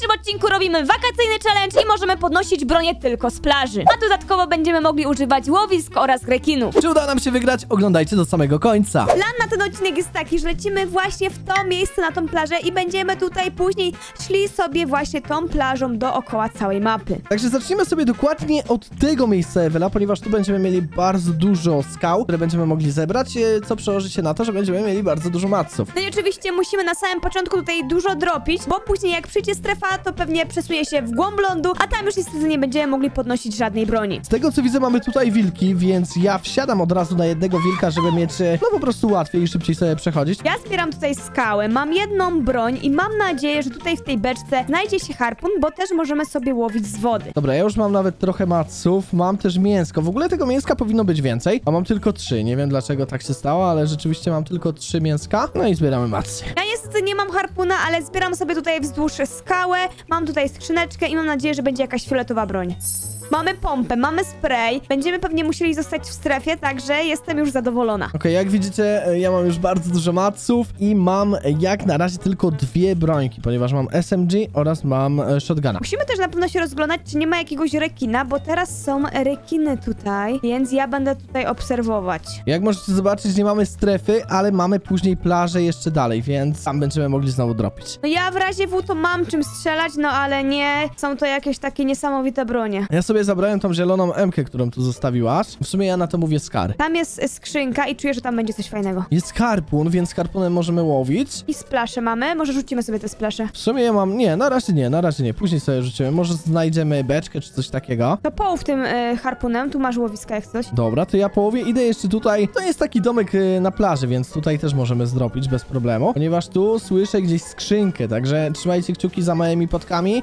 dzisiejszym odcinku robimy wakacyjny challenge i możemy podnosić bronię tylko z plaży. A dodatkowo będziemy mogli używać łowisk oraz rekinów. Czy uda nam się wygrać? Oglądajcie do samego końca. Plan na ten odcinek jest taki, że lecimy właśnie w to miejsce, na tą plażę i będziemy tutaj później szli sobie właśnie tą plażą dookoła całej mapy. Także zacznijmy sobie dokładnie od tego miejsca, Ewela, ponieważ tu będziemy mieli bardzo dużo skał, które będziemy mogli zebrać, co przełoży się na to, że będziemy mieli bardzo dużo matsów. No i oczywiście musimy na samym początku tutaj dużo dropić, bo później jak przyjdzie strefa, to pewnie przesunie się w głąb lądu, a tam już niestety nie będziemy mogli podnosić żadnej broni. Z tego co widzę, mamy tutaj wilki, więc ja wsiadam od razu na jednego wilka, żeby mieć, no po prostu łatwiej i szybciej sobie przechodzić. Ja zbieram tutaj skałę, mam jedną broń i mam nadzieję, że tutaj w tej beczce znajdzie się harpun, bo też możemy sobie łowić z wody. Dobra, ja już mam nawet trochę matsów, mam też mięsko. W ogóle tego mięska powinno być więcej, a mam tylko 3. Nie wiem dlaczego tak się stało, ale rzeczywiście mam tylko 3 mięska. No i zbieramy matsy. Ja niestety nie mam harpuna, ale zbieram sobie tutaj wzdłuż skałę, mam tutaj skrzyneczkę i mam nadzieję, że będzie jakaś fioletowa broń. Mamy pompę, mamy spray, będziemy pewnie musieli zostać w strefie, także jestem już zadowolona. Okej, jak widzicie, ja mam już bardzo dużo matsów i mam jak na razie tylko 2 brońki, ponieważ mam SMG oraz mam shotguna. Musimy też na pewno się rozglądać, czy nie ma jakiegoś rekina, bo teraz są rekiny tutaj, więc ja będę tutaj obserwować. Jak możecie zobaczyć, nie mamy strefy, ale mamy później plażę jeszcze dalej, więc tam będziemy mogli znowu dropić. No ja w razie W to mam czym strzelać, no ale nie są to jakieś takie niesamowite bronie. Ja sobie zabrałem tą zieloną M-kę, którą tu zostawiłaś. W sumie ja na to mówię skar. Tam jest skrzynka i czuję, że tam będzie coś fajnego. Jest harpun, więc harpunem możemy łowić. I splasze mamy, może rzucimy sobie te splasze. W sumie ja mam... Nie, na razie nie. Później sobie rzucimy. Może znajdziemy beczkę czy coś takiego. To połów tym harpunem, tu masz łowiska jak coś. Dobra, to ja połowię. Idę jeszcze tutaj. To jest taki domek na plaży, więc tutaj też możemy zdropić bez problemu. Ponieważ tu słyszę gdzieś skrzynkę, także trzymajcie kciuki za małymi potkami.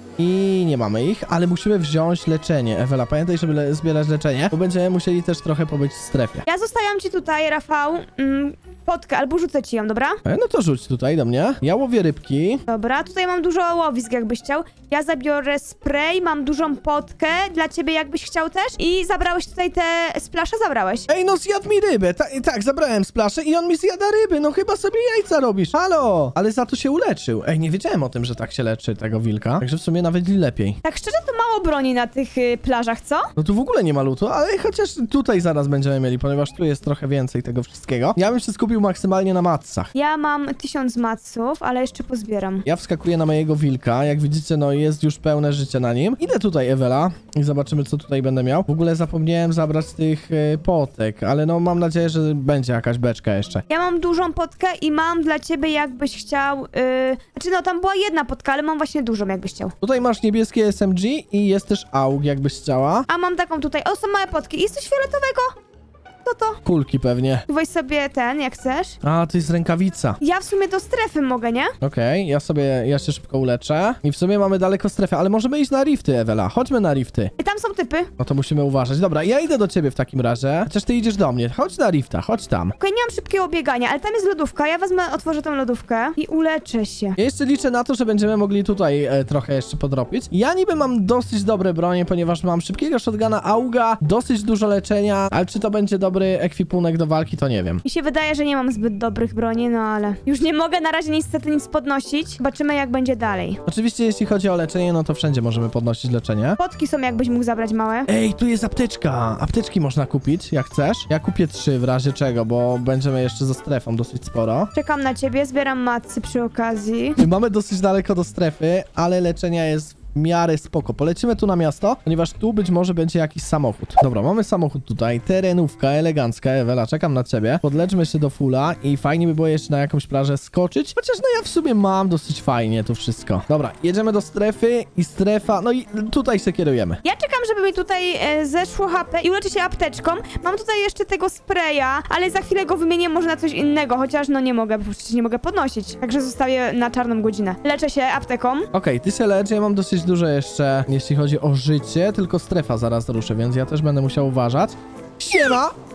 I nie mamy ich, ale musimy wziąć leczenie. Ewela, pamiętaj, żeby zbierać leczenie, bo będziemy musieli też trochę pobyć w strefie. Ja zostawiam ci tutaj, Rafał, potkę, albo rzucę ci ją, dobra? No to rzuć tutaj do mnie. Ja łowię rybki. Dobra, tutaj mam dużo łowisk, jakbyś chciał. Ja zabiorę spray, mam dużą potkę dla ciebie, jakbyś chciał też. I zabrałeś tutaj te splasze, zabrałeś. Ej, no zjadł mi rybę. Tak, zabrałem splaszę i on mi zjada ryby. No chyba sobie jajca robisz. Halo! Ale za to się uleczył. Ej, nie wiedziałem o tym, że tak się leczy tego wilka. Także w sumie nawet lepiej. Tak szczerze, to mało broni na tych plażach, co? No tu w ogóle nie ma lutu, ale chociaż tutaj zaraz będziemy mieli, ponieważ tu jest trochę więcej tego wszystkiego. Ja bym się skupił maksymalnie na matsach. Ja mam 1000 matsów, ale jeszcze pozbieram. Ja wskakuję na mojego wilka. Jak widzicie, no jest już pełne życie na nim. Idę tutaj, Ewela, i zobaczymy, co tutaj będę miał. W ogóle zapomniałem zabrać tych potek, ale no mam nadzieję, że będzie jakaś beczka jeszcze. Ja mam dużą potkę i mam dla ciebie, jakbyś chciał... Znaczy, no tam była jedna potka, ale mam właśnie dużą, jakbyś chciał. Tutaj masz niebieskie SMG i jest też AUG, jakbyś chciała. A mam taką tutaj, o, są małe potki. Jest coś fioletowego? Co to? Kulki pewnie. Weź sobie ten, jak chcesz. A, to jest rękawica. Ja w sumie do strefy mogę, nie? Okej, ja się szybko uleczę. I w sumie mamy daleko strefę, ale możemy iść na rifty, Ewela. Chodźmy na rifty. I tam są typy. No to musimy uważać. Dobra, ja idę do ciebie w takim razie. Chociaż ty idziesz do mnie. Chodź na rifta, chodź tam. Okej, nie mam szybkiego biegania, ale tam jest lodówka. Ja wezmę, otworzę tę lodówkę i uleczę się. Ja jeszcze liczę na to, że będziemy mogli tutaj trochę jeszcze podrobić. Ja niby mam dosyć dobre bronie, ponieważ mam szybkiego shotguna, auga, dosyć dużo leczenia, ale czy to będzie dobry ekwipunek do walki, to nie wiem. Mi się wydaje, że nie mam zbyt dobrych broni, no ale już nie mogę na razie niestety nic podnosić. Zobaczymy, jak będzie dalej. Oczywiście, jeśli chodzi o leczenie, no to wszędzie możemy podnosić leczenie. Potki są, jakbyś mógł zabrać małe. Ej, tu jest apteczka. Apteczki można kupić, jak chcesz. Ja kupię 3 w razie czego, bo będziemy jeszcze za strefą dosyć sporo. Czekam na ciebie, zbieram matsy przy okazji. Mamy dosyć daleko do strefy, ale leczenia jest w miarę spoko. Polecimy tu na miasto, ponieważ tu być może będzie jakiś samochód. Dobra, mamy samochód tutaj, terenówka elegancka. Ewela, czekam na ciebie. Podleczmy się do fulla i fajnie by było jeszcze na jakąś plażę skoczyć, chociaż no ja w sumie mam dosyć fajnie to wszystko. Dobra, jedziemy do strefy i strefa, no i tutaj się kierujemy. Ja czekam, żeby mi tutaj zeszło HP i uleczę się apteczką. Mam tutaj jeszcze tego spraya, ale za chwilę go wymienię może na coś innego, chociaż no nie mogę, bo przecież nie mogę podnosić. Także zostawię na czarną godzinę. Leczę się apteką. Okej, ty się lecz, ja mam dosyć dużo jeszcze, jeśli chodzi o życie, tylko strefa zaraz ruszy, więc ja też będę musiał uważać. Siema!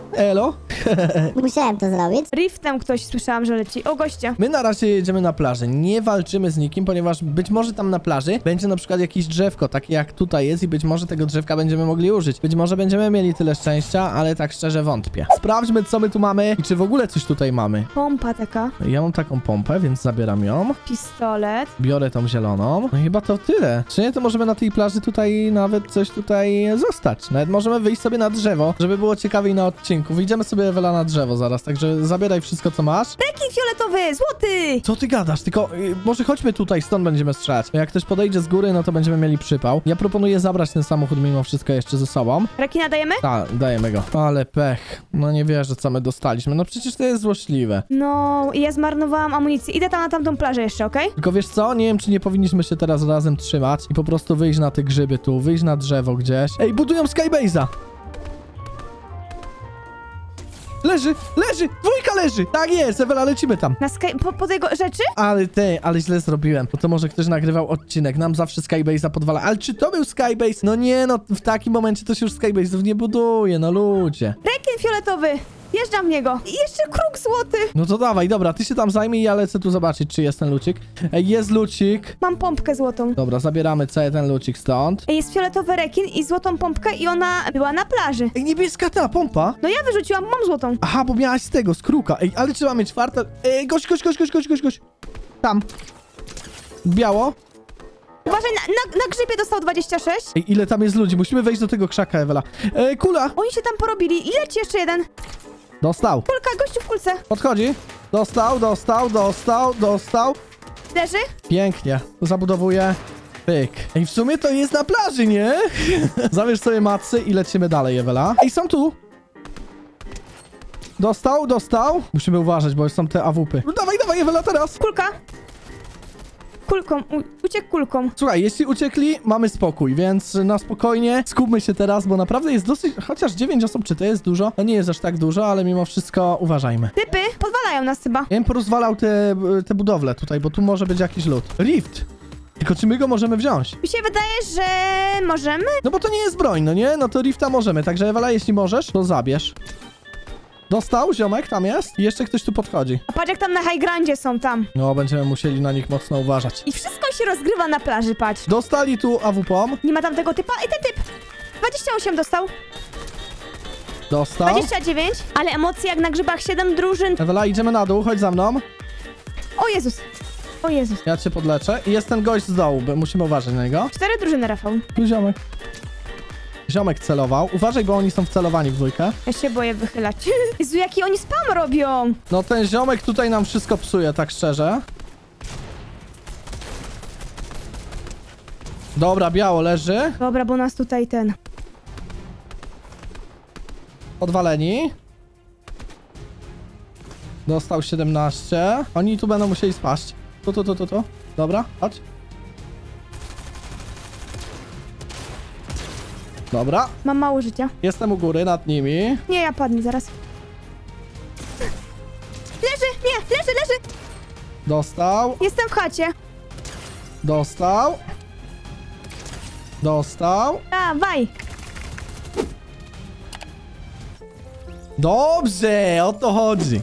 Elo. Musiałem to zrobić. Riftem ktoś słyszałam, że leci. O, goście. My na razie jedziemy na plażę. Nie walczymy z nikim, ponieważ być może tam na plaży będzie na przykład jakieś drzewko, takie jak tutaj jest i być może tego drzewka będziemy mogli użyć. Być może będziemy mieli tyle szczęścia, ale tak szczerze wątpię. Sprawdźmy, co my tu mamy i czy w ogóle coś tutaj mamy. Pompa taka. Ja mam taką pompę, więc zabieram ją. Pistolet. Biorę tą zieloną. No i chyba to tyle. Czy nie, to możemy na tej plaży tutaj nawet coś tutaj zostać. Nawet możemy wyjść sobie na drzewo, żeby było ciekawiej na odcinku. Wyjdziemy sobie, Ewela, na drzewo zaraz, także zabieraj wszystko, co masz. Rekin fioletowy, złoty! Co ty gadasz? Tylko może chodźmy tutaj, stąd będziemy strzelać. Jak ktoś podejdzie z góry, no to będziemy mieli przypał. Ja proponuję zabrać ten samochód mimo wszystko jeszcze ze sobą. Rekina dajemy? Tak, dajemy go. Ale pech. No nie wierzę, co my dostaliśmy. No przecież to jest złośliwe. No, i ja zmarnowałam amunicję. Idę tam na tamtą plażę jeszcze, okej? Tylko wiesz co? Nie wiem, czy nie powinniśmy się teraz razem trzymać i po prostu wyjść na te grzyby tu, wyjść na drzewo gdzieś. Ej, budują Skybase'a! Leży! Leży! Dwójka leży! Tak jest, Ewela, lecimy tam. Na sky... po tego rzeczy? Ale źle zrobiłem. Bo to może ktoś nagrywał odcinek. Nam zawsze Skybase'a podwala. Ale czy to był Skybase? No nie, no w takim momencie to się już Skybase'ów nie buduje, no ludzie. Rekin fioletowy! Jeżdżam w niego. I jeszcze kruk złoty. No to dawaj, dobra, ty się tam zajmij i ja lecę tu zobaczyć, czy jest ten lucik. Ej, jest lucik. Mam pompkę złotą. Dobra, zabieramy cały ten lucik stąd. Jest fioletowy rekin i złotą pompkę i ona była na plaży. Ej, niebieska ta pompa. No ja wyrzuciłam, mam złotą. Aha, bo miałaś z tego, z kruka. Ej, ale trzeba mieć czwarte. Ej, gość. Tam. Biało. Uważaj, na grzybie dostał 26. Ej, ile tam jest ludzi? Musimy wejść do tego krzaka, Ewela. Ej, kula. Oni się tam porobili. I leci jeszcze jeden. Dostał. Kulka, gościu w kulce. Podchodzi. Dostał. Leży? Pięknie. Zabudowuję. Pyk. Ej, w sumie to jest na plaży, nie? Zabierz sobie macy i lecimy dalej, Ewela. Ej, są tu. Dostał. Musimy uważać, bo są te AWP-y. No dawaj, Ewela, teraz. Kulka. Kulką. Uciekł kulką. Słuchaj, jeśli uciekli, mamy spokój, więc na spokojnie skupmy się teraz, bo naprawdę jest dosyć... Chociaż 9 osób, czy to jest dużo? No nie jest aż tak dużo, ale mimo wszystko uważajmy. Typy podwalają nas chyba. Ja bym porozwalał te budowle tutaj, bo tu może być jakiś lód. Rift! Tylko czy my go możemy wziąć? Mi się wydaje, że możemy. No bo to nie jest broń, no nie? No to Rifta możemy, także Ewela, jeśli możesz, to zabierz. Dostał, ziomek, tam jest. I jeszcze ktoś tu podchodzi. A patrz jak tam na high grandzie są tam. No, będziemy musieli na nich mocno uważać. I wszystko się rozgrywa na plaży, patrz. Dostali tu AWP-om. Nie ma tam tego typa. I ten typ. 28 dostał. Dostał. 29. Ale emocje jak na grzybach 7 drużyn. Ewela, idziemy na dół, chodź za mną. O Jezus. O Jezus. Ja cię podleczę. I jest ten gość z dołu, musimy uważać na niego. 4 drużyny, Rafał. Tu ziomek. Ziomek celował. Uważaj, bo oni są wcelowani w dwójkę. Ja się boję wychylać. Jezu, jaki oni spam robią. No ten ziomek tutaj nam wszystko psuje, tak szczerze. Dobra, biało leży. Dobra, bo nas tutaj ten... Podwaleni. Dostał 17. Oni tu będą musieli spaść. Tu. Dobra, chodź. Dobra. Mam mało życia. Jestem u góry, nad nimi. Nie, ja padnę zaraz. Leży! Nie! Leży! Dostał. Jestem w chacie. Dostał. Dawaj! Dobrze, o to chodzi.